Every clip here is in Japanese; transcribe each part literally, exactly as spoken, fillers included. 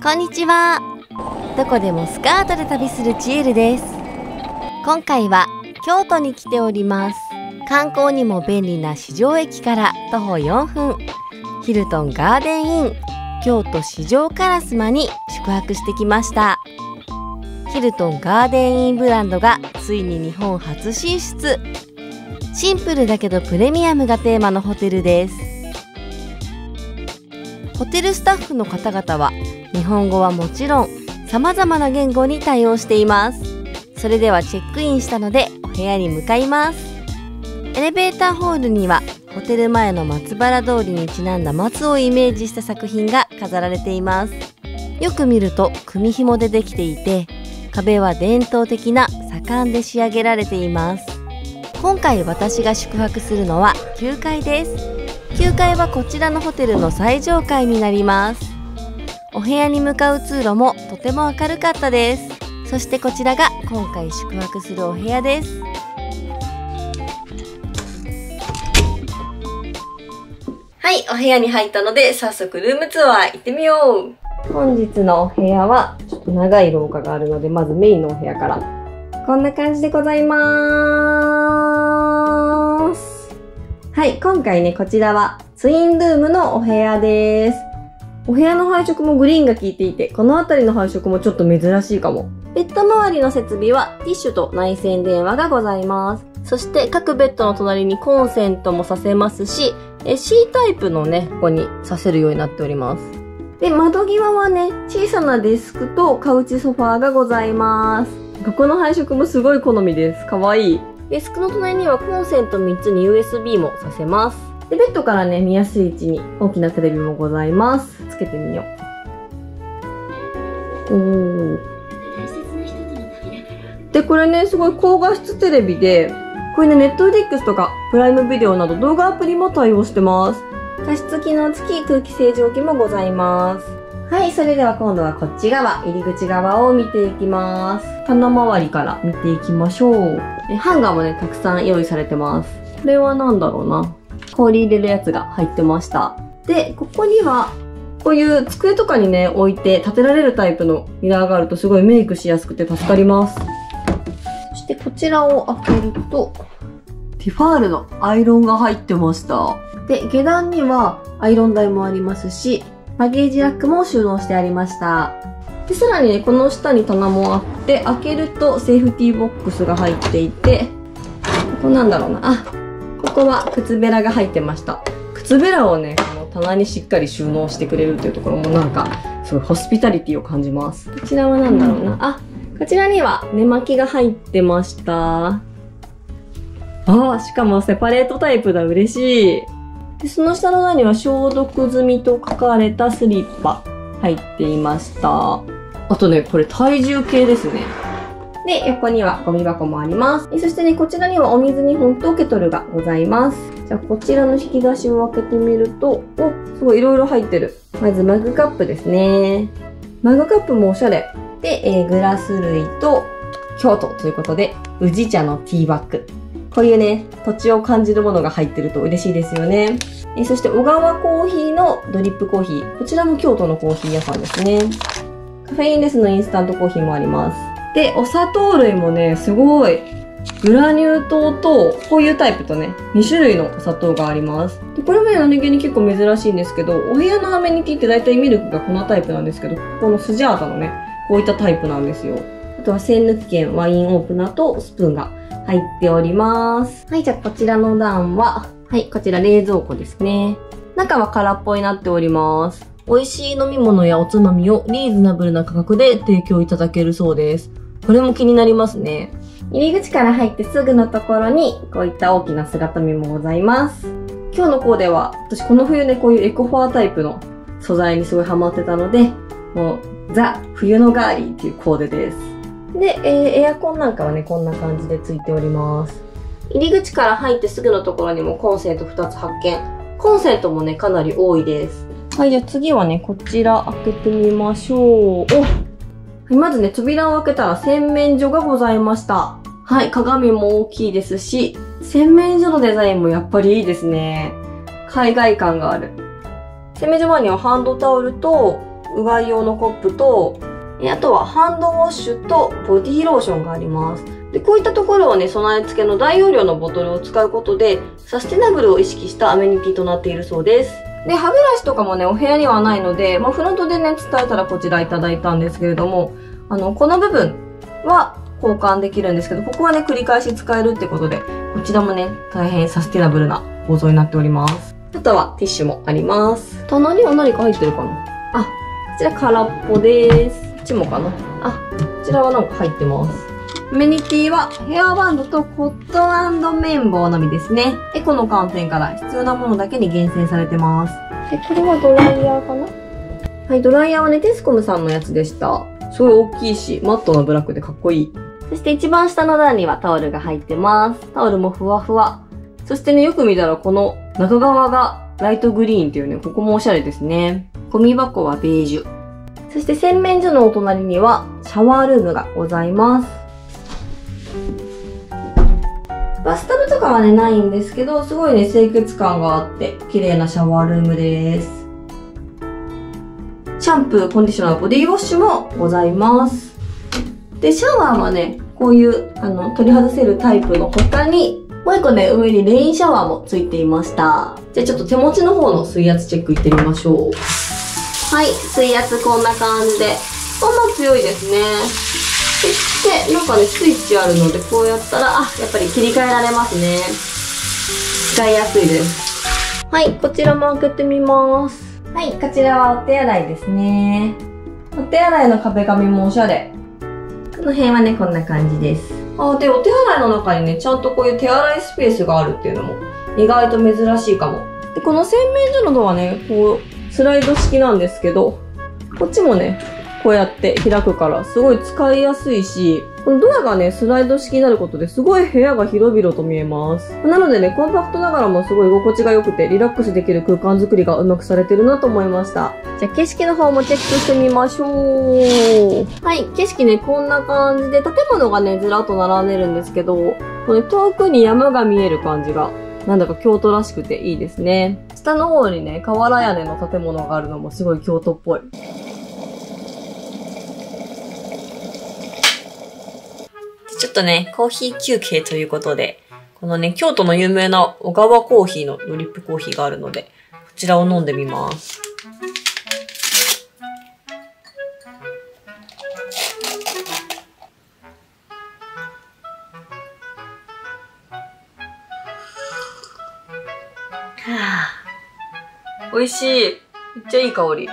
こんにちは。どこでもスカートで旅するちえるです。今回は京都に来ております。観光にも便利な四条駅から徒歩よんぷん、ヒルトンガーデンイン京都四条烏丸に宿泊してきました。ヒルトンガーデンインブランドがついに日本初進出。シンプルだけどプレミアムがテーマのホテルです。ホテルスタッフの方々は日本語はもちろん様々な言語に対応しています。それではチェックインしたのでお部屋に向かいます。エレベーターホールにはホテル前の松原通りにちなんだ松をイメージした作品が飾られています。よく見ると組紐でできていて、壁は伝統的な左官で仕上げられています。今回私が宿泊するのはきゅうかいです。きゅうかいはこちらのホテルの最上階になります。お部屋に向かう通路もとても明るかったです。そしてこちらが今回宿泊するお部屋です。はい、お部屋に入ったので早速ルームツアー行ってみよう。本日のお部屋はちょっと長い廊下があるので、まずメインのお部屋からこんな感じでございます。はい、今回ね、こちらはツインルームのお部屋です。お部屋の配色もグリーンが効いていて、この辺りの配色もちょっと珍しいかも。ベッド周りの設備はティッシュと内線電話がございます。そして各ベッドの隣にコンセントもさせますし、C タイプのね、ここにさせるようになっております。で、窓際はね、小さなデスクとカウチソファーがございます。ここの配色もすごい好みです。かわいい。デスクの隣にはコンセントみっつに ユーエスビー もさせます。で、ベッドからね、見やすい位置に大きなテレビもございます。つけてみよう。おー。で、これね、すごい高画質テレビで、これね、ネットフリックスとかプライムビデオなど動画アプリも対応してます。加湿機能付き空気清浄機もございます。はい、それでは今度はこっち側、入り口側を見ていきます。棚周りから見ていきましょう。ハンガーもね、たくさん用意されてます。これはなんだろうな。氷入れるやつが入ってました。で、ここには、こういう机とかにね、置いて立てられるタイプのミラーがあるとすごいメイクしやすくて助かります。そしてこちらを開けると、ティファールのアイロンが入ってました。で、下段にはアイロン台もありますし、バゲージラックも収納してありました。で、さらにね、この下に棚もあって、開けるとセーフティーボックスが入っていて、ここなんだろうな。あ、ここは靴べらが入ってました。靴べらをね、この棚にしっかり収納してくれるというところもなんか、すごいホスピタリティを感じます。こちらはなんだろうな。あ、こちらには寝巻きが入ってました。ああ、しかもセパレートタイプだ。嬉しい。で、その下の段には消毒済みと書かれたスリッパ入っていました。あとね、これ体重計ですね。で、横にはゴミ箱もあります。そしてね、こちらにはお水に本とケトルがございます。じゃあ、こちらの引き出しを開けてみると、お、すごいいろいろ入ってる。まずマグカップですね。マグカップもおしゃれ。で、えー、グラス類と京都ということで、宇治茶のティーバッグ。こういうね、土地を感じるものが入ってると嬉しいですよね。えー、そして、小川コーヒーのドリップコーヒー。こちらも京都のコーヒー屋さんですね。カフェインレスのインスタントコーヒーもあります。で、お砂糖類もね、すごい。グラニュー糖と、こういうタイプとね、にしゅるいのお砂糖があります。で、これもね、何気に結構珍しいんですけど、お部屋のアメニティって大体ミルクがこのタイプなんですけど、このスジャータのね、こういったタイプなんですよ。あとは、栓抜き券、ワインオープナーとスプーンが入っております。はい、じゃあこちらの段は、はい、こちら冷蔵庫ですね。中は空っぽになっております。美味しい飲み物やおつまみをリーズナブルな価格で提供いただけるそうです。これも気になりますね。入り口から入ってすぐのところに、こういった大きな姿見もございます。今日のコーデは、私この冬ね、こういうエコファータイプの素材にすごいハマってたので、もう、ザ・冬のガーリーっていうコーデです。で、えー、エアコンなんかはね、こんな感じでついております。入り口から入ってすぐのところにもコンセントふたつ発見。コンセントもね、かなり多いです。はい、じゃあ次はね、こちら開けてみましょう。お、はい、まずね、扉を開けたら洗面所がございました。はい、鏡も大きいですし、洗面所のデザインもやっぱりいいですね。海外感がある。洗面所前にはハンドタオルと、 うがい用のコップと、あとはハンドウォッシュとボディローションがあります。で、こういったところはね、備え付けの大容量のボトルを使うことで、サステナブルを意識したアメニティとなっているそうです。で、歯ブラシとかもね、お部屋にはないので、まあ、フロントでね、伝えたらこちらいただいたんですけれども、あの、この部分は交換できるんですけど、ここはね、繰り返し使えるってことで、こちらもね、大変サステナブルな構造になっております。あとはティッシュもあります。棚には何か入ってるかなあ、こちら空っぽです。こっちもかなあ、こちらはなんか入ってます。アメニティはヘアバンドとコットン&綿棒のみですね。エコの観点から必要なものだけに厳選されてます。で、これはドライヤーかなはい、ドライヤーはね、テスコムさんのやつでした。すごい大きいし、マットなブラックでかっこいい。そして一番下の段にはタオルが入ってます。タオルもふわふわ。そしてね、よく見たらこの中側がライトグリーンっていうね、ここもおしゃれですね。ゴミ箱はベージュ。そして洗面所のお隣にはシャワールームがございます。バスタブとかはね、ないんですけど、すごいね、清潔感があって、綺麗なシャワールームです。シャンプー、コンディショナー、ボディウォッシュもございます。で、シャワーはね、こういう、あの、取り外せるタイプの他に、もう一個ね、上にレインシャワーもついていました。じゃあちょっと手持ちの方の水圧チェックいってみましょう。はい、水圧こんな感じで。そんな強いですね。そして、なんかね、スイッチあるので、こうやったら、あ、やっぱり切り替えられますね。使いやすいです。はい、こちらも開けてみます。はい、こちらはお手洗いですね。お手洗いの壁紙もおしゃれ。この辺はね、こんな感じです。あ、で、お手洗いの中にね、ちゃんとこういう手洗いスペースがあるっていうのも、意外と珍しいかも。で、この洗面所のドアね、こう、スライド式なんですけど、こっちもね、こうやって開くから、すごい使いやすいし、このドアがね、スライド式になることですごい部屋が広々と見えます。なのでね、コンパクトながらもすごい居心地が良くて、リラックスできる空間作りがうまくされてるなと思いました。じゃあ、景色の方もチェックしてみましょう。はい、景色ね、こんな感じで、建物がね、ずらっと並んでるんですけど、これ遠くに山が見える感じが、なんだか京都らしくていいですね。下の方にね、瓦屋根の建物があるのもすごい京都っぽい。ちょっとね、コーヒー休憩ということで、このね、京都の有名な小川コーヒーのドリップコーヒーがあるので、こちらを飲んでみます。はぁ。美味しい。めっちゃいい香り。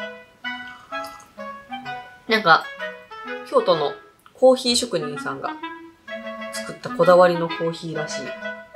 なんか、京都のコーヒー職人さんが作ったこだわりのコーヒーらしい。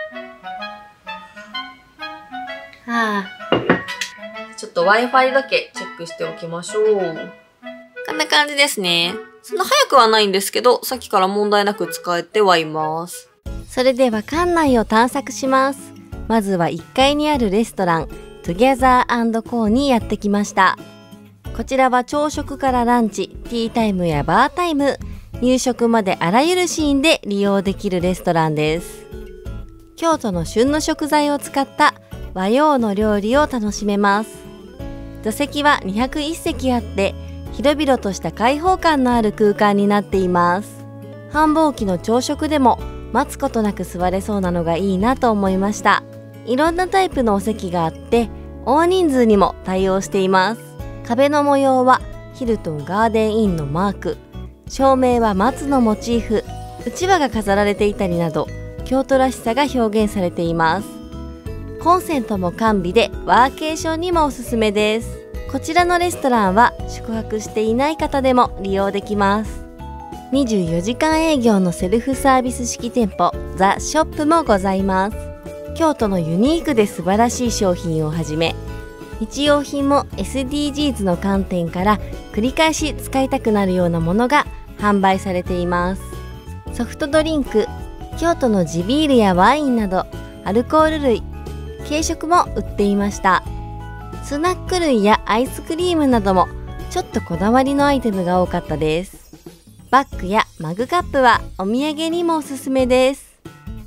はぁ。ちょっと Wi-Fi だけチェックしておきましょう。こんな感じですね。そんな早くはないんですけど、さっきから問題なく使えてはいます。 それでは館内を探索します。まずはいっかいにあるレストラン Together and Co にやってきました。こちらは朝食からランチ、ティータイムやバータイム、夕食まであらゆるシーンで利用できるレストランです。京都の旬の食材を使った和洋の料理を楽しめます。座席はにひゃくいちせきあって、広々とした開放感のある空間になっています。繁忙期の朝食でも待つことなく座れそうなのがいいなと思いました。いろんなタイプのお席があって、大人数にも対応しています。壁の模様はヒルトンガーデンインのマーク、照明は松のモチーフ、うちわが飾られていたりなど、京都らしさが表現されています。コンセントも完備でワーケーションにもおすすめです。こちらのレストランは宿泊していない方でも利用できます。にじゅうよじかん営業のセルフサービス式店舗ザ・ショップもございます。京都のユニークで素晴らしい商品をはじめ、日用品も エスディージーズ の観点から繰り返し使いたくなるようなものが販売されています。ソフトドリンク、京都の地ビールやワインなどアルコール類、軽食も売っていました。スナック類やアイスクリームなどもちょっとこだわりのアイテムが多かったです。バッグやマグカップはお土産にもおすすめです。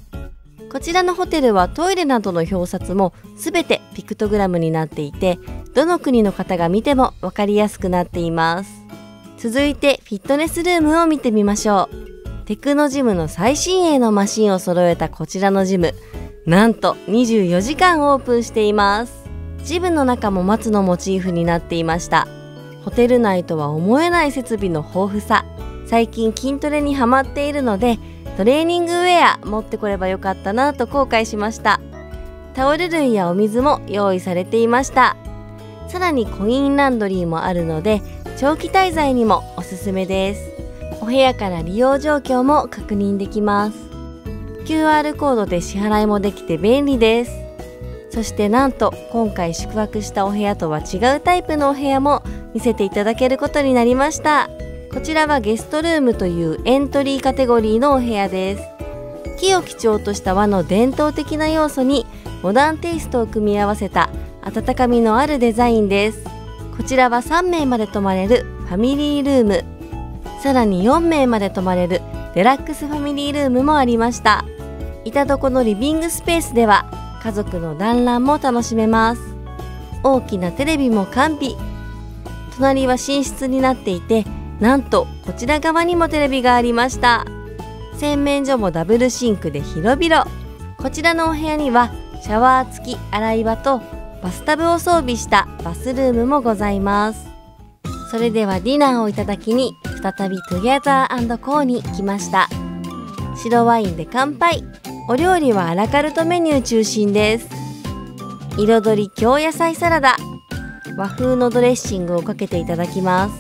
こちらのホテルはトイレなどの表札もすべてピクトグラムになっていて、 どの国の方が見てもわかりやすくなっています。続いてフィットネスルームを見てみましょう。テクノジムの最新鋭のマシンを揃えたこちらのジム、なんとにじゅうよじかんオープンしています。ジムの中も松のモチーフになっていました。ホテル内とは思えない設備の豊富さ。最近筋トレにハマっているので、トレーニングウェア持ってこればよかったなと後悔しました。タオル類やお水も用意されていました。さらにコインランドリーもあるので、長期滞在にもおすすめです。お部屋から利用状況も確認できます。キューアール コードで支払いもできて便利です。そしてなんと今回宿泊したお部屋とは違うタイプのお部屋も見せていただけることになりました。こちらはゲストルームというエントリーカテゴリーのお部屋です。木を基調とした和の伝統的な要素にモダンテイストを組み合わせた温かみのあるデザインです。こちらはさんめいまで泊まれるファミリールーム、さらによんめいまで泊まれるデラックスファミリールームもありました。板床のリビングスペースでは家族の団らんも楽しめます。大きなテレビも完備。隣は寝室になっていて、なんとこちら側にもテレビがありました。洗面所もダブルシンクで広々。こちらのお部屋にはシャワー付き洗い場とバスタブを装備したバスルームもございます。それではディナーをいただきに再びトゥギャザー&コーに来ました。白ワインで乾杯。お料理はアラカルトメニュー中心です。彩り京野菜サラダ、和風のドレッシングをかけていただきます。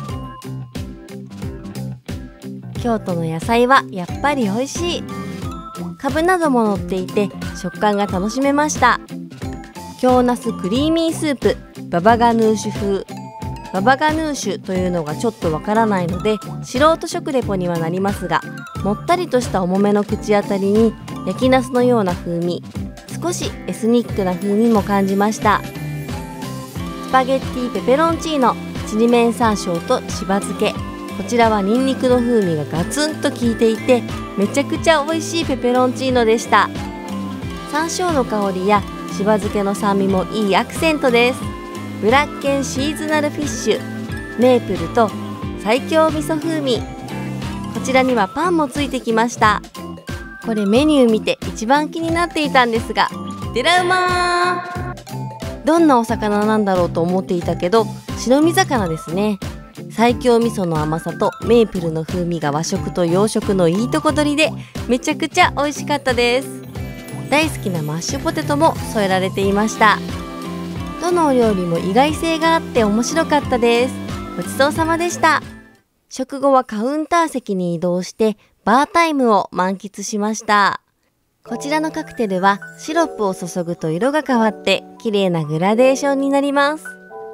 京都の野菜はやっぱり美味しい。カブなども乗っていて食感が楽しめました。京ナスクリーミースープババガヌーシュ風。ババガヌーシュというのがちょっとわからないので素人食レポにはなりますが、もったりとした重めの口当たりに焼きナスのような風味、少しエスニックな風味も感じました。スパゲッティペペロンチーノ、ちりめん山椒としば漬け。こちらはニンニクの風味がガツンと効いていてめちゃくちゃ美味しいペペロンチーノでした。山椒の香りやしば漬けの酸味もいいアクセントです。ブラッケンシーズナルフィッシュ、メープルと西京味噌風味。こちらにはパンもついてきました。これメニュー見て一番気になっていたんですが、デラウマー、どんなお魚なんだろうと思っていたけど白身魚ですね。西京味噌の甘さとメープルの風味が和食と洋食のいいとこ取りでめちゃくちゃ美味しかったです。大好きなマッシュポテトも添えられていました。どのお料理も意外性があって面白かったです。ごちそうさまでした。食後はカウンター席に移動してバータイムを満喫しました。こちらのカクテルはシロップを注ぐと色が変わって綺麗なグラデーションになります。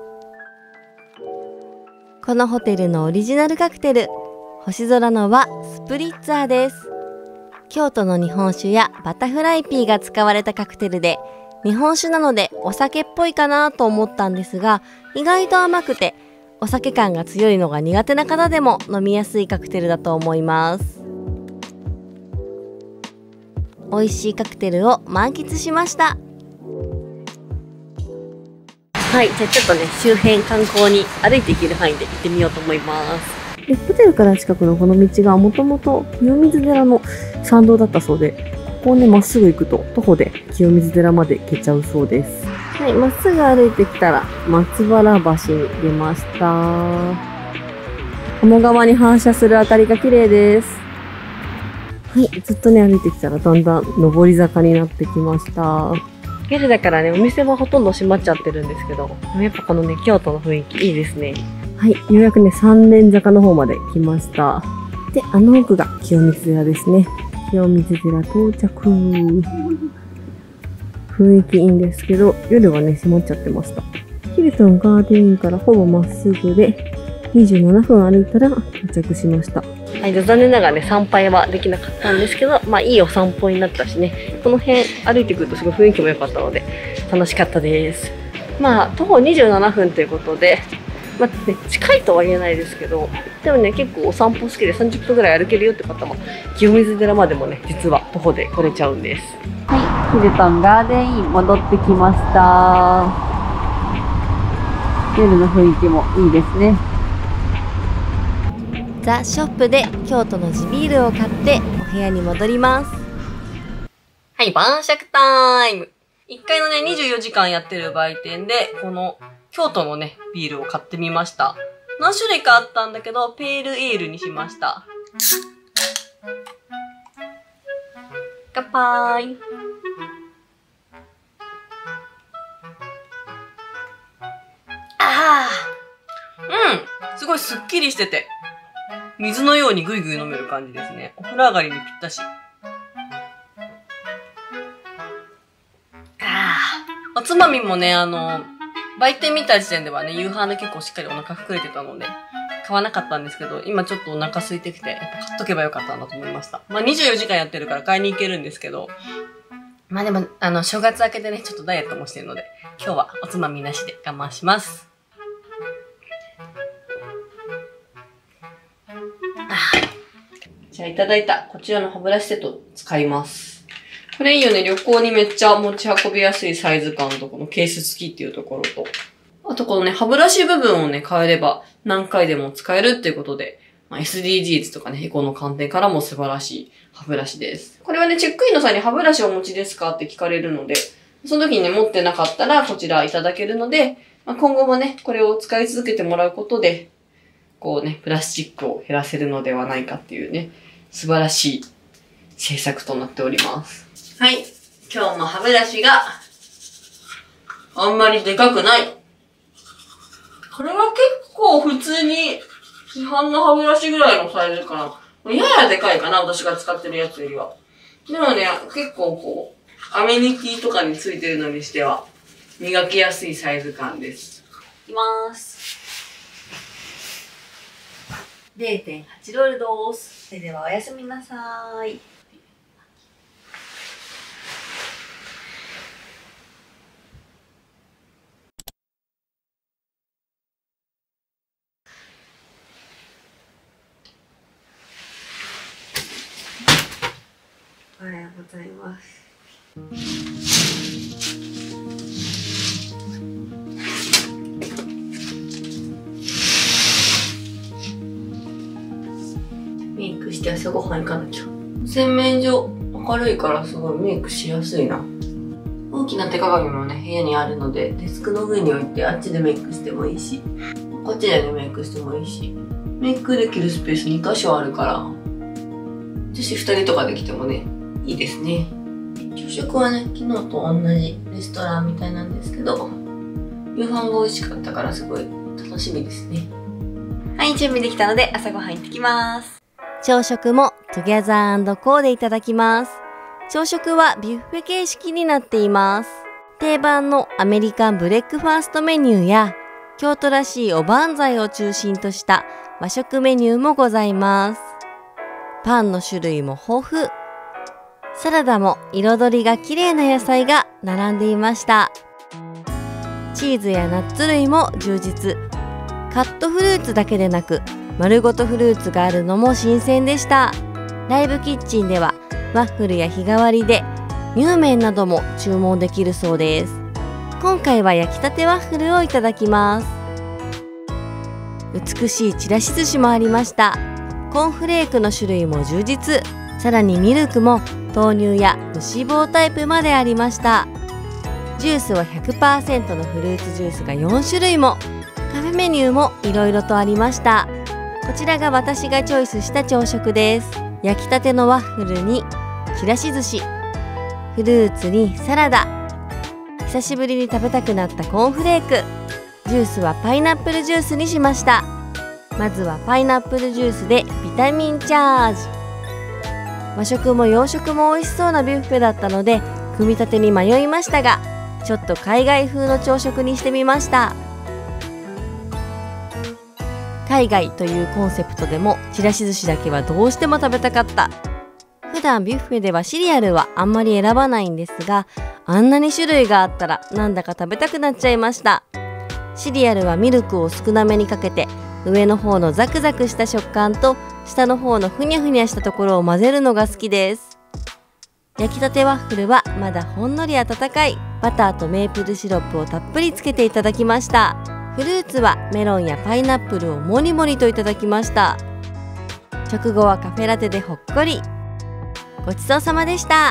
このホテルのオリジナルカクテル、星空の輪スプリッツァーです。京都の日本酒やバタフライピーが使われたカクテルで、日本酒なのでお酒っぽいかなと思ったんですが、意外と甘くてお酒感が強いのが苦手な方でも飲みやすいカクテルだと思います。美味しいカクテルを満喫しました。はい、じゃあちょっとね、周辺観光に歩いて行ける範囲で行ってみようと思います。でホテルから近くのこの道がもともと清水寺の参道だったそうで、ここをね、まっすぐ行くと徒歩で清水寺まで行けちゃうそうです。はい、まっすぐ歩いてきたら松原橋に出ました。鴨川に反射する明かりが綺麗です。はい、ずっとね、歩いてきたらだんだん上り坂になってきました。夜だからね、お店はほとんど閉まっちゃってるんですけど、やっぱこのね、京都の雰囲気いいですね。はい、ようやくね、三年坂の方まで来ました。で、あの奥が清水寺ですね。清水寺到着。雰囲気いいんですけど、夜はね、閉まっちゃってました。ヒルトンガーデンインからほぼまっすぐで、にじゅうななふん歩いたら到着しました。はい、残念ながらね、参拝はできなかったんですけど、まあいいお散歩になったしね、この辺歩いてくるとすごい雰囲気も良かったので、楽しかったです。まあ、徒歩にじゅうななふんということで、まあね、近いとは言えないですけど、でもね、結構お散歩好きでさんじゅっぷんぐらい歩けるよって方も、清水寺までもね、実は徒歩で来れちゃうんです。はい、ヒルトンガーデンイン戻ってきました。 夜の雰囲気もいいですね。 ザ・ショップで京都の地ビールを買ってお部屋に戻ります。はい、晩酌タイム。いっかいのね、にじゅうよじかんやってる売店で、この京都のね、ビールを買ってみました。何種類かあったんだけど、ペールエールにしました。乾杯。ああ、うん、すごいスッキリしてて、水のようにぐいぐい飲める感じですね。お風呂上がりにぴったし。おつまみもね、あの、売店見た時点ではね、夕飯で結構しっかりお腹膨れてたので、買わなかったんですけど、今ちょっとお腹空いてきて、やっぱ買っとけばよかったなと思いました。まあにじゅうよじかんやってるから買いに行けるんですけど、まあでも、あの、正月明けでね、ちょっとダイエットもしてるので、今日はおつまみなしで我慢します。じゃあいただいたこちらの歯ブラシセット使います。これいいよね。旅行にめっちゃ持ち運びやすいサイズ感とこのケース付きっていうところと。あとこのね、歯ブラシ部分をね、変えれば何回でも使えるっていうことで、まあ、エスディージーズ とかね、エコの観点からも素晴らしい歯ブラシです。これはね、チェックインの際に歯ブラシをお持ちですかって聞かれるので、その時にね、持ってなかったらこちらいただけるので、まあ、今後もね、これを使い続けてもらうことで、こうね、プラスチックを減らせるのではないかっていうね、素晴らしい政策となっております。はい。今日も歯ブラシがあんまりでかくない。これは結構普通に市販の歯ブラシぐらいのサイズかな。ややでかいかな、私が使ってるやつよりは。でもね、結構こう、アメニティとかについてるのにしては、磨きやすいサイズ感です。いきまーす。れいてんはち ロールドーす。それではおやすみなさーい。おはようございます。メイクして朝ごはん行かなきゃ。洗面所明るいからすごいメイクしやすいな。大きな手鏡もね、部屋にあるので、デスクの上に置いてあっちでメイクしてもいいし、こっちでね、メイクしてもいいし、メイクできるスペースにかしょあるから、女子ふたりとかで来てもね、いいですね。朝食はね、昨日と同じレストランみたいなんですけど、夕飯が美味しかったからすごい楽しみですね。はい、準備できたので朝ごはん行ってきます。朝食もトゥギャザー&コーでいただきます。朝食はビュッフェ形式になっています。定番のアメリカンブレックファーストメニューや、京都らしいおばんざいを中心とした和食メニューもございます。パンの種類も豊富。サラダも彩りが綺麗な野菜が並んでいました。チーズやナッツ類も充実。カットフルーツだけでなく、丸ごとフルーツがあるのも新鮮でした。ライブキッチンではワッフルや日替わりで乳麺なども注文できるそうです。今回は焼きたてワッフルをいただきます。美しいちらし寿司もありました。コーンフレークの種類も充実。さらにミルクも豆乳や無脂肪タイプまでありました。ジュースは ひゃくパーセント のフルーツジュースがよんしゅるいも。カフェメニューもいろいろとありました。こちらが私がチョイスした朝食です。焼きたてのワッフルにちらし寿司、フルーツにサラダ、久しぶりに食べたくなったコーンフレーク、ジュースはパイナップルジュースにしました。まずはパイナップルジュースでビタミンチャージ。和食も洋食も美味しそうなビュッフェだったので、組み立てに迷いましたが、ちょっと海外風の朝食にしてみました。海外というコンセプトでもちらし寿司だけはどうしても食べたかった。普段ビュッフェではシリアルはあんまり選ばないんですが、あんなに種類があったらなんだか食べたくなっちゃいました。シリアルはミルクを少なめにかけて、上の方のザクザクした食感と下の方のふにゃふにゃしたところを混ぜるのが好きです。焼きたてワッフルはまだほんのり温かいバターとメープルシロップをたっぷりつけていただきました。 フルーツはメロンやパイナップルをもりもりといただきました。食後はカフェラテでほっこり。ごちそうさまでした。 はい。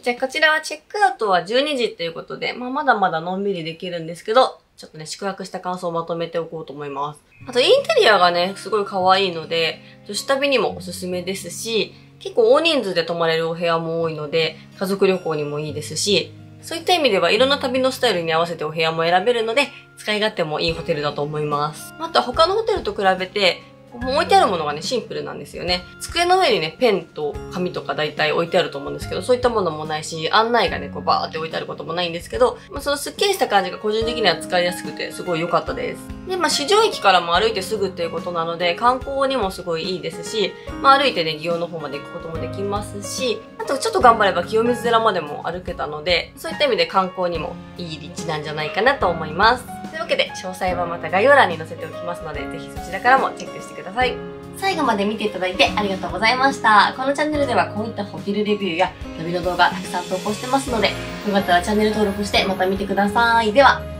じゃあこちらはチェックアウトはじゅうにじということで、まあまだまだのんびりできるんですけど、ちょっとね、宿泊した感想をまとめておこうと思います。あとインテリアがね、すごい可愛いので、女子旅にもおすすめですし、結構大人数で泊まれるお部屋も多いので、家族旅行にもいいですし、そういった意味ではいろんな旅のスタイルに合わせてお部屋も選べるので、使い勝手もいいホテルだと思います。あとは他のホテルと比べて、置いてあるものがね、シンプルなんですよね。机の上にね、ペンと紙とか大体置いてあると思うんですけど、そういったものもないし、案内がね、こうバーって置いてあることもないんですけど、まあ、そのスッキリした感じが個人的には使いやすくて、すごい良かったです。で、まあ、市場駅からも歩いてすぐっていうことなので、観光にもすごいいいですし、まあ、歩いてね、祇園の方まで行くこともできますし、あとちょっと頑張れば清水寺までも歩けたので、そういった意味で観光にもいい立地なんじゃないかなと思います。というわけで、詳細はまた概要欄に載せておきますので、ぜひそちらからもチェックしてください。最後まで見ていただいてありがとうございました。このチャンネルではこういったホテルレビューや旅の動画たくさん投稿してますので、よかったらチャンネル登録してまた見てください。では、